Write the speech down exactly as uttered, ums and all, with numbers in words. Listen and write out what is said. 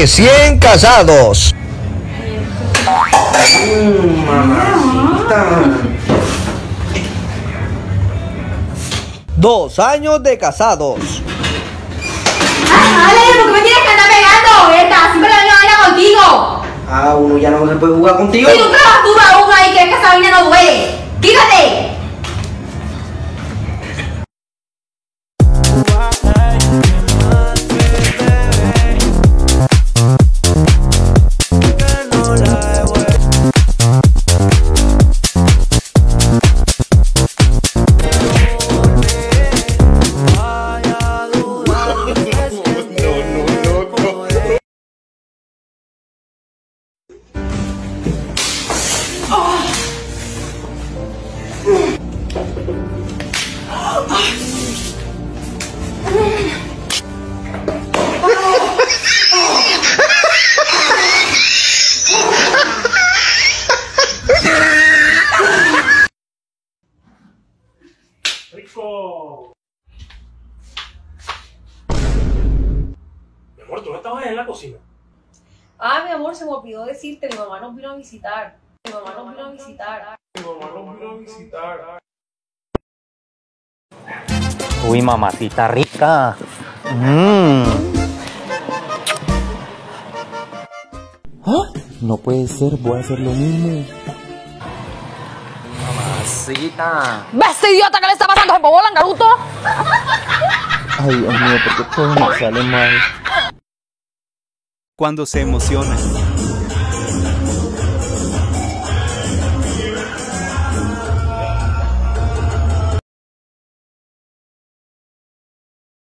recién casados. Mm, mamacita. Dos años de casados. ¡Ay, Ale! ¿Por qué me tienes que andar pegando? Esta, siempre la misma vaina contigo. Ah, uno ya no se puede jugar contigo. Si tú trabajas tú para uno ahí, que esa vaina no duele. ¡Quítate! Rico. Mi amor, ¿tú no estabas en la cocina? Ah, mi amor, se me olvidó decirte, mi mamá nos vino a visitar. Mi mamá nos vino a visitar. Mi mamá nos vino a visitar. Uy, mamacita rica. Mmm. ¿Ah? No puede ser, voy a hacer lo mismo. Mamacita. ¿Ves este idiota que le está pasando? ¿Se embobó Langaruto? Ay, Dios mío, ¿por qué todo me sale mal? Cuando se emociona.